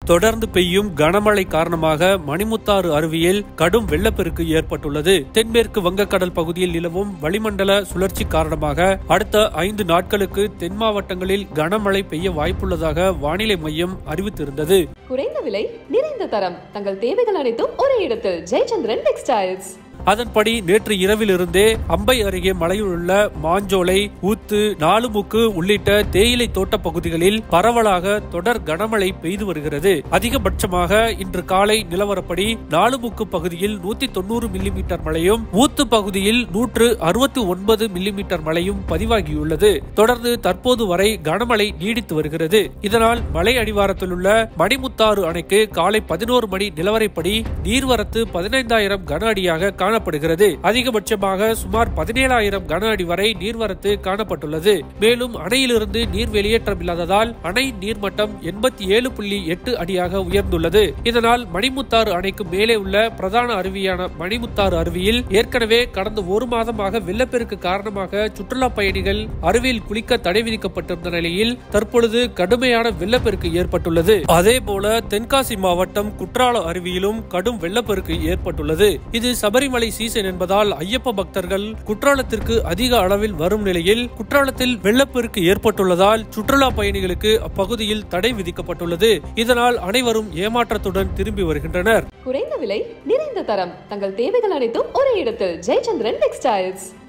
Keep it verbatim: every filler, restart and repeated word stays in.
தொடர்ந்து பெய்யும் கனமழை காரணமாக மணிமுத்தாறு அருவியில் கடும் வெள்ளப்பெருக்கு ஏற்பட்டுள்ளது. தென்மேற்கு வங்கக்கடல் பகுதியில் நிலவும் வளிமண்டல சுழற்சி காரணமாக அடுத்த ஐந்து நாட்களுக்கு தென் மாவட்டங்களில் கனமழை பெய்ய வாய்ப்புள்ளதாக வானிலை மையம் அறிவித்திருந்தது. குறைந்த விலை, நிறைந்த தரம், தங்கள் தேவைகள் அனைத்தும் ஒரே இடத்தில். ஜெயச்சந்திரன் டெக்ஸ்டைல்ஸ். அதன்படி நேற்று இரவிலிருந்தே அம்பை அருகே மலையிலுள்ள மாஞ்சோலை, ஊத்து, நாலுமுக்கு உள்ளிட்ட தேயிலை தோட்ட பகுதிகளில் பரவலாக தொடர் கனமழை பெய்து வருகிறது. அதிகபட்சமாக இன்று காலை நிலவரப்படி நாலுமுக்கு பகுதியில் நூத்தி தொண்ணூறு மில்லி மீட்டர் மழையும், ஊத்து பகுதியில் நூற்று அறுபத்தி ஒன்பது மில்லி மீட்டர் மழையும் பதிவாகியுள்ளது. தொடர்ந்து தற்போது வரை கனமழை நீடித்து வருகிறது. இதனால் மலை அடிவாரத்தில் உள்ள மணிமுத்தாறு அணைக்கு காலை பதினோரு மணி நிலவரைப்படி நீர்வரத்து பதினைந்தாயிரம் கன அடியாக காண காணப்படுகிறது. அதிகபட்சமாக சுமார் பதினேழாயிரம் கன அடி வரை நீர்வரத்து காணப்பட்டுள்ளது. மேலும் அணையிலிருந்து நீர் வெளியேற்றம் இல்லாததால் அணை நீர்மட்டம் எண்பத்தி ஏழு புள்ளி எட்டு அடியாக உயர்ந்துள்ளது. இதனால் மணிமுத்தாறு அணைக்கு மேலே உள்ள பிரதான அருவியான மணிமுத்தாறு அருவியில் ஏற்கனவே கடந்த ஒரு மாதமாக வெள்ளப்பெருக்கு காரணமாக சுற்றுலா பயணிகள் அருவியில் குளிக்க தடை விதிக்கப்பட்டிருந்த நிலையில் தற்பொழுது கடுமையான வெள்ளப்பெருக்கு ஏற்பட்டுள்ளது. அதே போல தென்காசி மாவட்டம் குற்றால அருவியிலும் கடும் வெள்ளப்பெருக்கு ஏற்பட்டுள்ளது. இது சபரிமலை சீசன் என்பதால் ஐயப்ப பக்தர்கள் குற்றாலத்திற்கு அதிக அளவில் வரும் நிலையில் குற்றாலத்தில் வெள்ளப்பெருக்கு ஏற்பட்டுள்ளதால் சுற்றுலா பயணிகளுக்கு அப்பகுதியில் தடை விதிக்கப்பட்டுள்ளது. இதனால் அனைவரும் ஏமாற்றத்துடன் திரும்பி வருகின்றனர். குறைந்த விலை, நிறைந்த தரம், தங்கள் தேவைகள் அனைத்தும் ஒரே இடத்தில். ஜெயச்சந்திரன் டெக்ஸ்டைல்ஸ்.